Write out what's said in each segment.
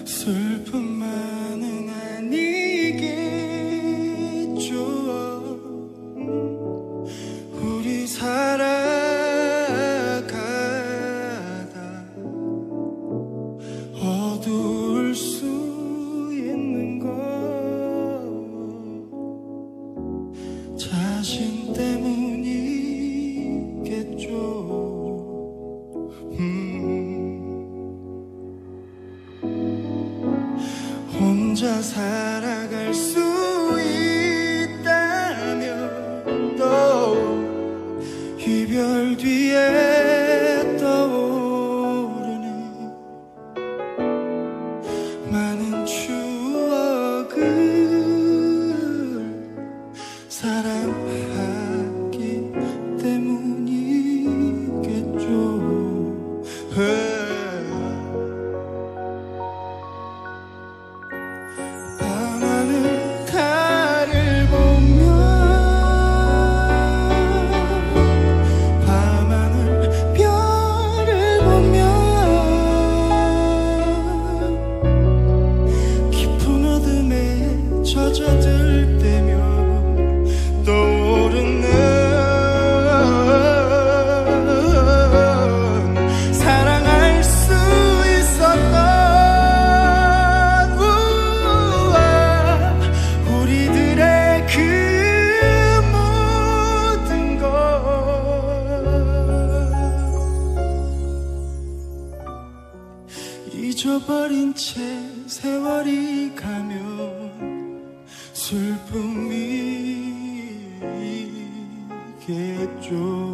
슬픔만은 아니겠죠. 우리 살아가다 어두울 수 있는 건 자신 때문이겠죠. 혼자 살아갈 수 있다면 또 이별 뒤에 떠오르는 많은 추억을 사랑하기 때문이겠죠. 젖어들 때면 떠오르는 사랑할 수 있었던 우리들의 그 모든 것 잊어버린 채 세월이 가면 슬픔이겠죠.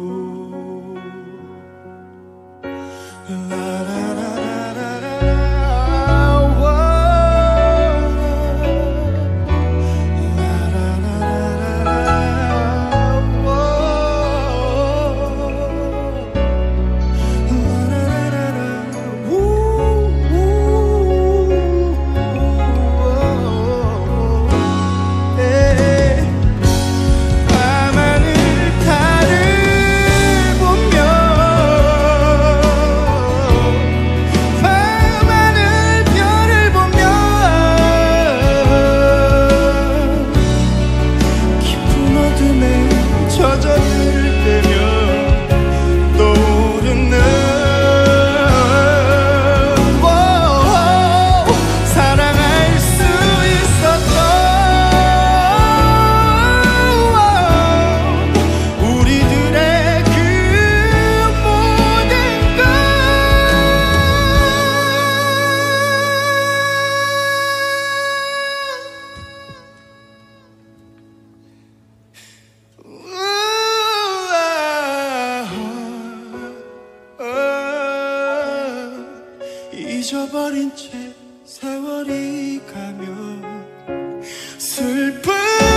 잊어버린 채 세월이 가면 슬픔이겠죠.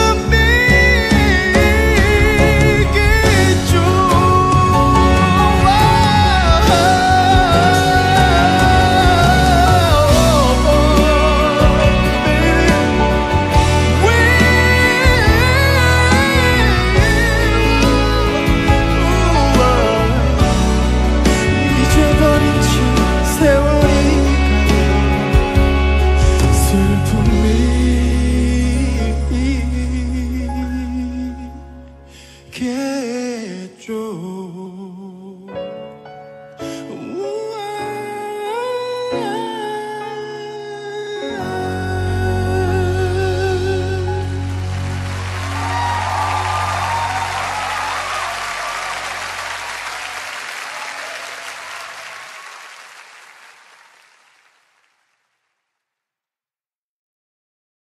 잊어버린 채 세월이 슬픔이